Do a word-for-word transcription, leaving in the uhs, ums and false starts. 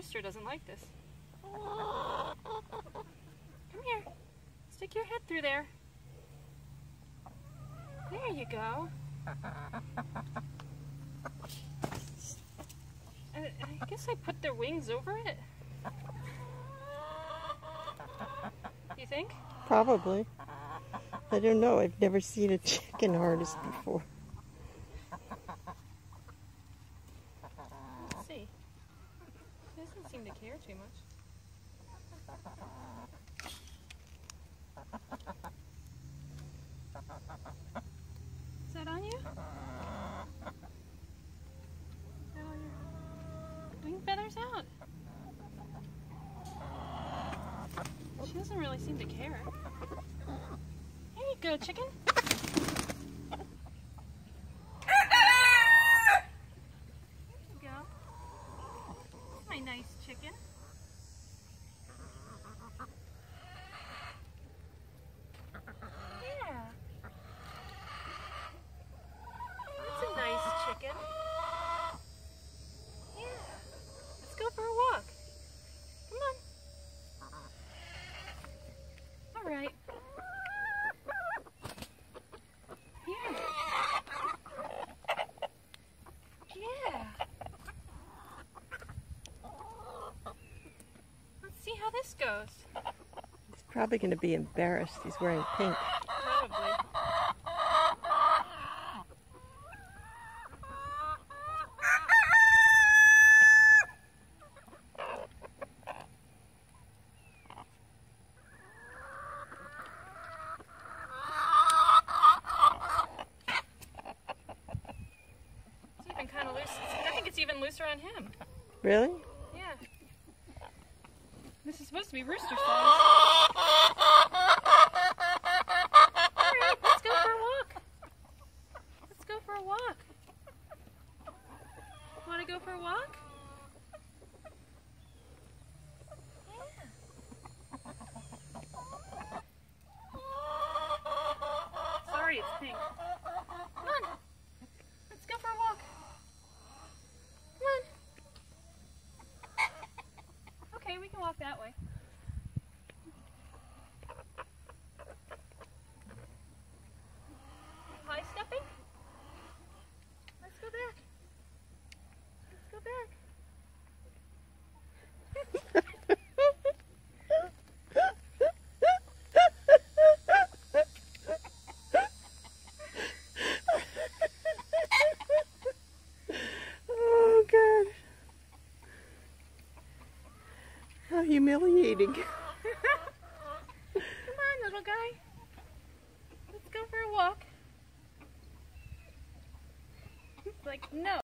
rooster doesn't like this. Come here. Stick your head through there. There you go. I, I guess I put their wings over it. You think? Probably. I don't know. I've never seen a chicken harness before. Let's see. He doesn't seem to care too much. Is that on you? Is that on your wing feathers out? She doesn't really seem to care. There you go, chicken. There you go. My nice chicken. Yeah. That's a nice chicken. Yeah. Let's go for a walk. Come on. All right. Yeah. Yeah. Let's see how this goes. He's probably going to be embarrassed. He's wearing pink. Probably. It's even kind of loose. I think it's even looser on him. Really? Yeah. This is supposed to be rooster size. Alright, let's go for a walk. Let's go for a walk. Want to go for a walk? Yeah. Sorry, it's pink. Come on. Let's go for a walk. Come on. Okay, we can walk that way. High stepping? Let's go back. Let's go back. Oh, God. How humiliating. Come on, little guy. Let's go for a walk. It's like, no.